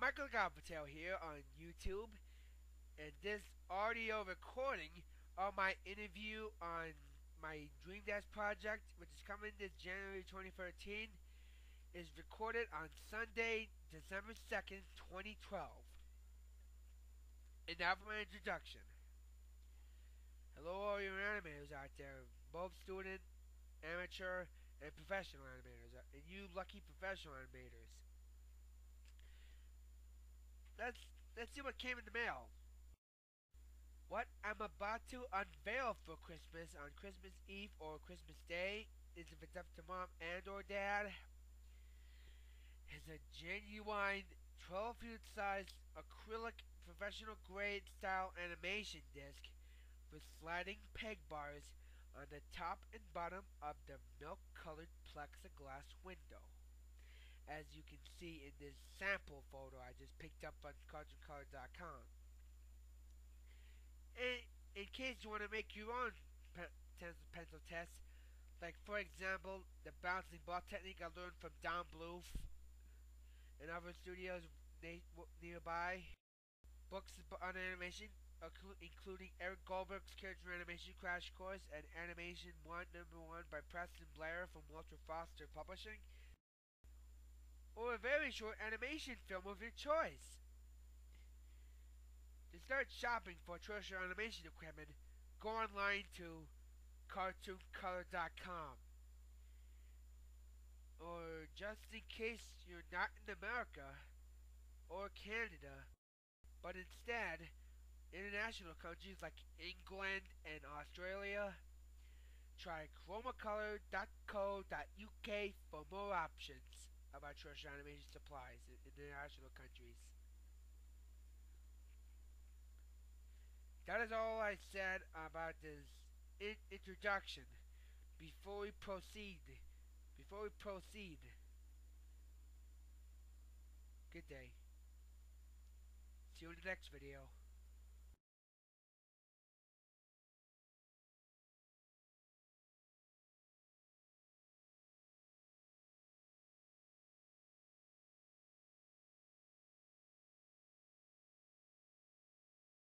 Michael Igafo-Te'o here on YouTube, and this audio recording of my interview on my Dream Dash project, which is coming this January 2013, is recorded on Sunday, December 2nd, 2012. And now for my introduction. Hello all you animators out there, both student, amateur, and professional animators, and you lucky professional animators. Let's see what came in the mail. What I'm about to unveil for Christmas on Christmas Eve or Christmas Day is, if it's up to mom and or dad, is a genuine 12 feet size acrylic professional grade style animation disc with sliding peg bars on the top and bottom of the milk colored plexiglass window. As you can see in this sample photo I just picked up on cartooncolor.com. In case you want to make your own pencil test, like for example, the bouncing ball technique I learned from Don Bluth and other studios nearby. Books on animation, including Eric Goldberg's Character Animation Crash Course and Animation 1 #1 by Preston Blair from Walter Foster Publishing, or a very short animation film of your choice. To start shopping for treasure animation equipment, go online to cartooncolor.com. Or just in case you're not in America or Canada, but instead international countries like England and Australia, try chromacolor.co.uk for more options about treasure animation supplies in international countries. That is all I said about this introduction. Before we proceed, good day. See you in the next video.